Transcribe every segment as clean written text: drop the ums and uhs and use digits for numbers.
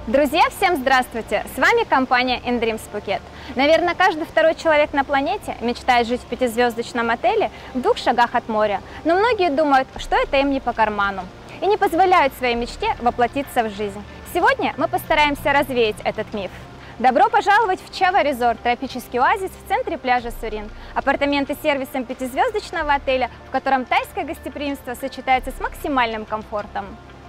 Друзья, всем здравствуйте! С вами компания Dreams Phuket. Наверное, каждый второй человек на планете мечтает жить в пятизвездочном отеле в 2 шагах от моря, но многие думают, что это им не по карману и не позволяют своей мечте воплотиться в жизнь. Сегодня мы постараемся развеять этот миф. Добро пожаловать в Чава Resort, тропический оазис в центре пляжа Сурин. Апартаменты с сервисом пятизвездочного отеля, в котором тайское гостеприимство сочетается с максимальным комфортом.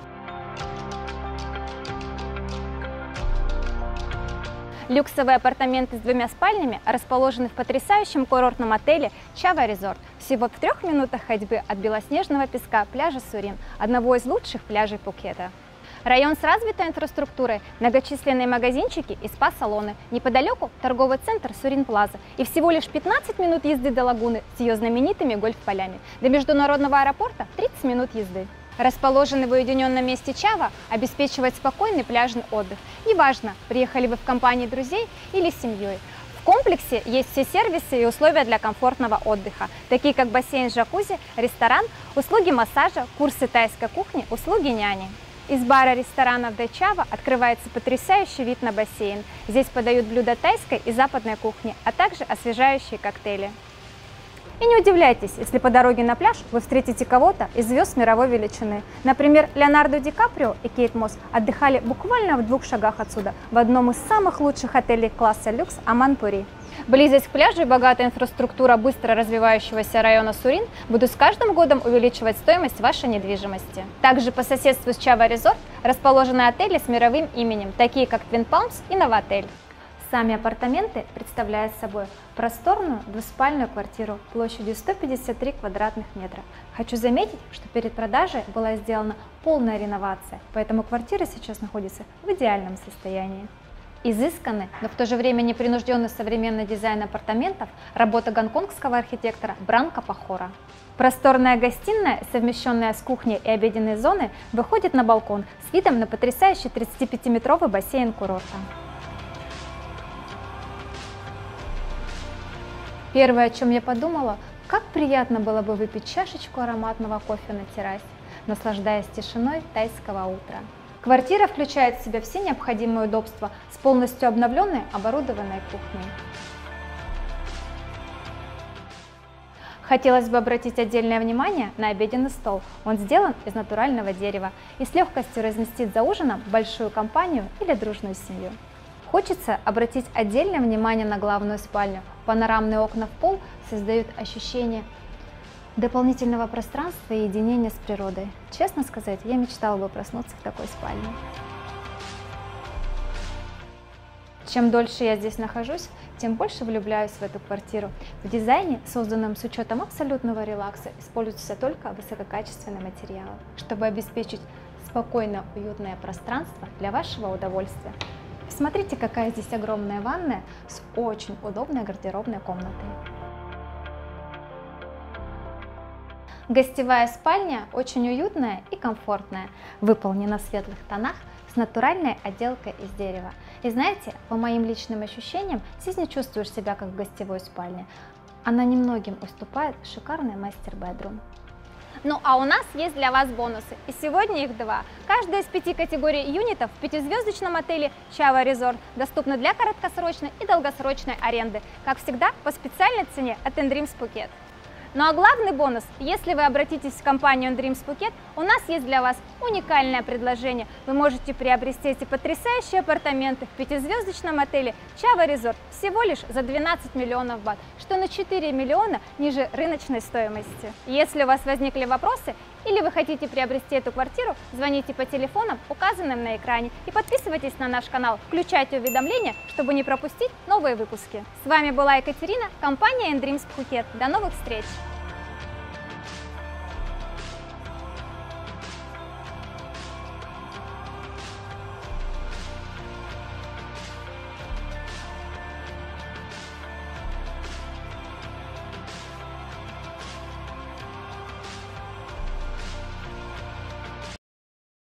Люксовые апартаменты с 2 спальнями расположены в потрясающем курортном отеле Чава Resort, всего в 3 минутах ходьбы от белоснежного песка пляжа Сурин, одного из лучших пляжей Пхукета. Район с развитой инфраструктурой, многочисленные магазинчики и спа-салоны. Неподалеку торговый центр Сурин Плаза и всего лишь 15 минут езды до лагуны с ее знаменитыми гольф-полями. До международного аэропорта 30 минут езды. Расположенный в уединенном месте Чава обеспечивает спокойный пляжный отдых. Неважно, приехали вы в компании друзей или с семьей. В комплексе есть все сервисы и условия для комфортного отдыха, такие как бассейн с джакузи, ресторан, услуги массажа, курсы тайской кухни, услуги няни. Из бара-ресторана в Чава открывается потрясающий вид на бассейн. Здесь подают блюда тайской и западной кухни, а также освежающие коктейли. И не удивляйтесь, если по дороге на пляж вы встретите кого-то из звезд мировой величины. Например, Леонардо Ди Каприо и Кейт Мосс отдыхали буквально в 2 шагах отсюда, в одном из самых лучших отелей класса люкс Аманпури. Близость к пляжу и богатая инфраструктура быстро развивающегося района Сурин будут с каждым годом увеличивать стоимость вашей недвижимости. Также по соседству с Чава Resort расположены отели с мировым именем, такие как Twin Palms и Новотель. Сами апартаменты представляют собой просторную двуспальную квартиру площадью 153 квадратных метра. Хочу заметить, что перед продажей была сделана полная реновация, поэтому квартира сейчас находится в идеальном состоянии. Изысканный, но в то же время непринужденный современный дизайн апартаментов – работа гонконгского архитектора Бранко Пахора. Просторная гостиная, совмещенная с кухней и обеденной зоной, выходит на балкон с видом на потрясающий 35-метровый бассейн курорта. Первое, о чем я подумала, как приятно было бы выпить чашечку ароматного кофе на террасе, наслаждаясь тишиной тайского утра. Квартира включает в себя все необходимые удобства с полностью обновленной оборудованной кухней. Хотелось бы обратить отдельное внимание на обеденный стол. Он сделан из натурального дерева и с легкостью разместит за ужином большую компанию или дружную семью. Хочется обратить отдельное внимание на главную спальню. Панорамные окна в пол создают ощущение дополнительного пространства и единения с природой. Честно сказать, я мечтала бы проснуться в такой спальне. Чем дольше я здесь нахожусь, тем больше влюбляюсь в эту квартиру. В дизайне, созданном с учетом абсолютного релакса, используются только высококачественные материалы, чтобы обеспечить спокойное, уютное пространство для вашего удовольствия. Смотрите, какая здесь огромная ванная с очень удобной гардеробной комнатой. Гостевая спальня очень уютная и комфортная, выполнена в светлых тонах с натуральной отделкой из дерева. И знаете, по моим личным ощущениям, здесь не чувствуешь себя как в гостевой спальне. Она немногим уступает шикарной мастер-бедрум. Ну а у нас есть для вас бонусы, и сегодня их 2. Каждая из 5 категорий юнитов в пятизвездочном отеле Чава Resort доступна для краткосрочной и долгосрочной аренды, как всегда по специальной цене от Dreams Phuket. Ну а главный бонус, если вы обратитесь в компанию Dreams Phuket, у нас есть для вас уникальное предложение. Вы можете приобрести эти потрясающие апартаменты в пятизвездочном отеле Чава Resort всего лишь за 12 миллионов бат, что на 4 миллиона ниже рыночной стоимости. Если у вас возникли вопросы или вы хотите приобрести эту квартиру, звоните по телефонам, указанным на экране, и подписывайтесь на наш канал, включайте уведомления, чтобы не пропустить новые выпуски. С вами была Екатерина, компания Dreams Phuket. До новых встреч!